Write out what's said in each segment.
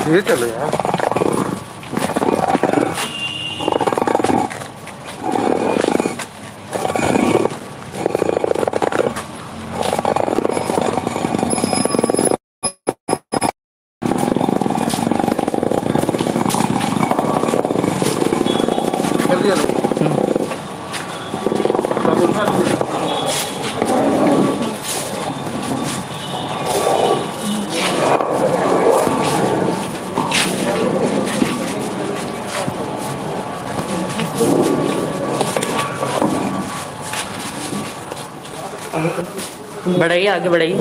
धीरे चलो यार। बढ़ाइए, आगे बढ़ाइए।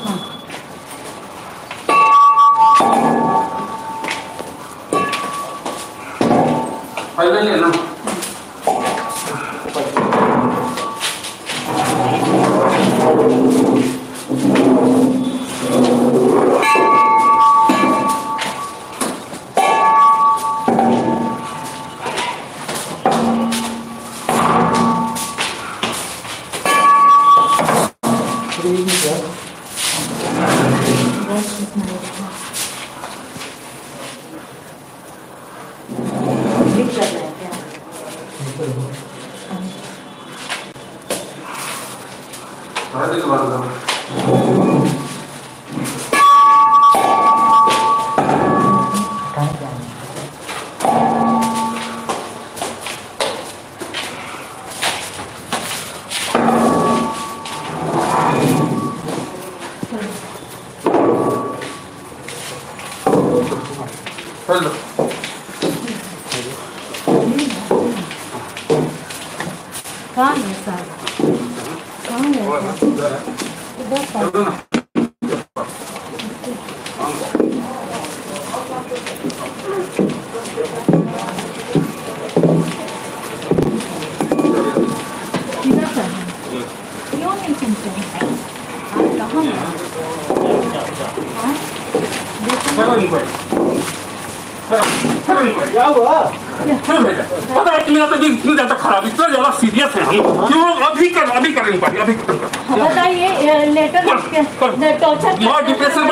क्या हुआ? पता है मेरा तबीयत इतनी ज्यादा खराब, इतना ज्यादा सीरियस है हम। क्यों अभी करेंगे बताइए लेटर टॉर्चर डिप्रेशन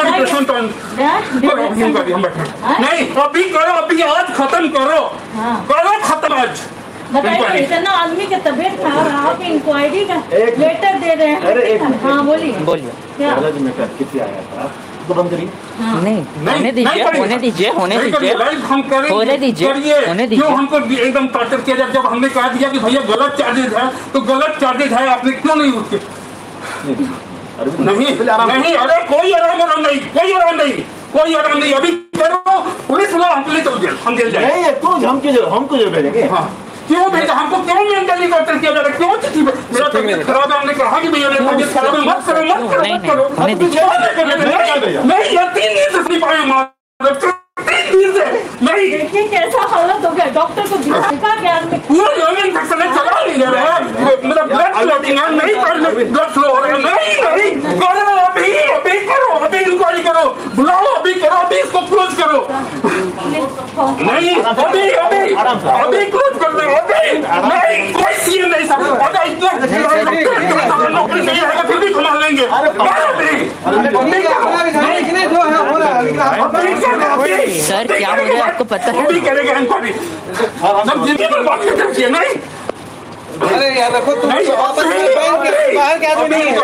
नहीं, अभी करो, अभी आज खत्म करो, करो खत्म आज। बताइए इतना आदमी की तबीयत खराब है, आप इंक्वायरी का लेटर दे रहे हैं। हाँ बोलिए क्या कितने आया था? बंद करिए। नहीं, होने दीजिए, होने दीजिए, होने दीजिए, हम करेंगे, होने दीजिए, होने दीजिए। क्यों हमको एकदम टॉर्चर किया? जब हमने कहा दिया कि भैया गलत चार्जेज है तो गलत चार्जेज है, आपने क्यों नहीं उठे? नहीं, अरे कोई आराम नहीं, कोई आराम नहीं, कोई आराम नहीं। अभी करो, पुलिस वाला हम जेल जाएंगे। हमको जेल भेजेंगे? हाँ, क्यों भेजा? हमको क्यों मेंटली टॉर्चर किया जा रहा है? क्यों? मेरा तबीयत खराब है, हमने कहा कि भैया तबीयत खराब है, मत करो, मत करो, मत करो। नहीं यार, 3 दिन से नहीं पाए, 3 दिन से नहीं। देखिए कैसा हालत हो गया, डॉक्टर को दिखा क्या आदमी पूरा लंग इन्फेक्शन है, चला नहीं जा रहा है, मतलब ब्लड क्लॉटिंग है, नहीं ब्लड फ्लो हो रहा है। नहीं करो, अभी करो, अभी इंक्वायरी करो, बुलाओ, अभी करो, अभी इसको क्लोज करो। नहीं, अभी क्लोज कर दो, अभी नहीं, कोई सीन नहीं सर, अगर इतना नौकरी नहीं रहेगा फिर भी घुमा लेंगे। सर क्या हो रहा है आपको पता है? अभी करेगा इंक्वायरी, सब जिंदगी पर बात करते नहीं। अरे यार देखो तुम वापस बाहर क्या नहीं है,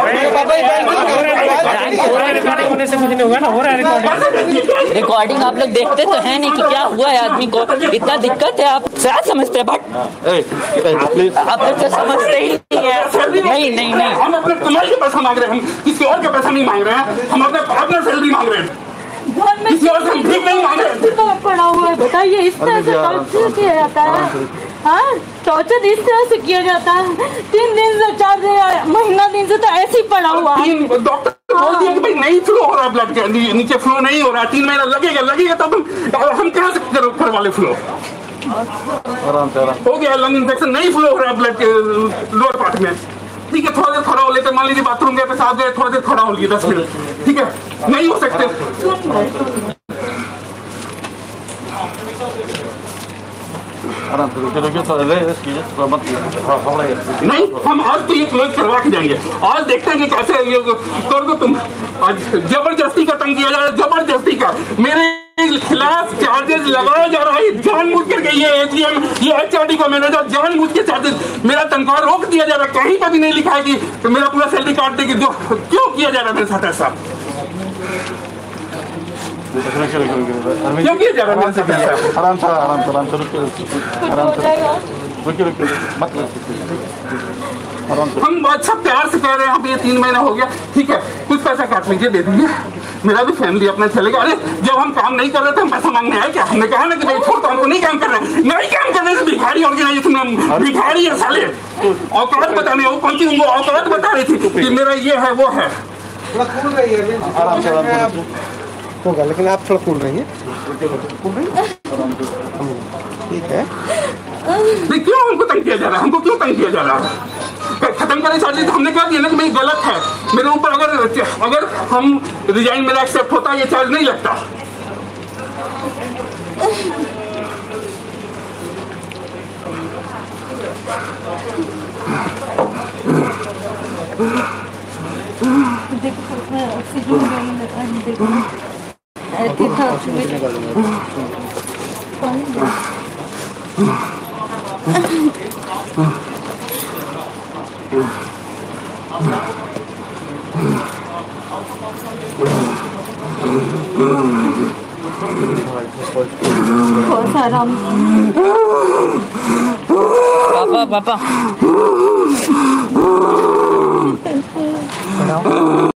होने से कुछ नहीं होगा ना, हो रहा है रिकॉर्डिंग आप लोग देखते तो है नहीं कि क्या हुआ है आदमी को, इतना दिक्कत है। आप क्या समझते हैं? बट आप लोग तो समझते ही नहीं है। नहीं, हम अपने कमाई का पैसा मांग रहे हैं, हम किसी और का पैसा नहीं मांग रहे हैं, हम अपना सैलरी मांग रहे हैं, किसी और से हम ठीक नहीं मांग रहे हैं। पड़ा हुआ है, बताइए इस तरह से टॉर्चर किया जाता है? हाँ, टॉर्चर इस तरह से किया जाता है? 3 दिन से 4 दिन महीना दिन से तो ऐसे ही पड़ा हुआ है। डॉक्टर बोल दिया कि भाई नहीं फ्लो हो रहा है, ब्लड के नीचे फ्लो नहीं हो रहा है, 3 महीना लगेगा तब हम कहाँ से करवा ले फ्लो? हो गया लंग इन्फेक्शन, नहीं फ्लो हो रहा है ब्लड के लोअर पार्ट में। ठीक है, थोड़ा देर खड़ा हो लेते, मान लीजिए बाथरूम गए, पेशाब गए, थोड़ा देर खड़ा हो लिए 10 मिनट, ठीक है, नहीं हो सकते। नहीं, हम आज तो ये क्लोज करवा के जाएंगे, आज देखते हैं कि कैसे ये कर दो तुम। आज जबरदस्ती का तंग किया जा रहा है, जबरदस्ती का। मेरे के खिलाफ चार्जेस लगाया जा रहा है जानबूझ करके। ये एटीएम, ये HRD का मैनेजर जानबूझ के चार्जेस, मेरा तनख्वाह रोक दिया जा रहा है, कहीं पर भी नहीं लिखा है कि तो मेरा पूरा सैलरी काट देगी। क्यों किया जा रहा है मेरे साथ ऐसा? क्यों किया जा रहा है मेरे साथ ऐसा? आराम से हम अच्छा प्यार से कह रहे हैं, अब ये 3 महीना हो गया, ठीक है कुछ पैसा काट लीजिए, दे दीजिए, मेरा भी फैमिली अपना चलेगा। अरे जब हम काम नहीं कर रहे थे हम पैसा मांगने आए क्या? हमने कहा ना कि भाई छोड़, हमको नहीं काम कर रहे, नहीं काम कर रहे, भिखारी ऑर्गेनाइजेशन में भिखारी है साले। औकात बताने, वो कौन सी उनको औकात बता रही थी कि मेरा ये है वो है। होगा लेकिन आप थोड़ा कूल रही हैं, ठीक है। क्यों हमको तंग किया जा रहा है? हमको क्यों तंग किया जा रहा है? खत्म करें चार्जेस। हमने कहा दिया ना कि भाई गलत है मेरे ऊपर, अगर हम रिजाइन मेरा एक्सेप्ट होता ये चार्ज नहीं लगता। पापा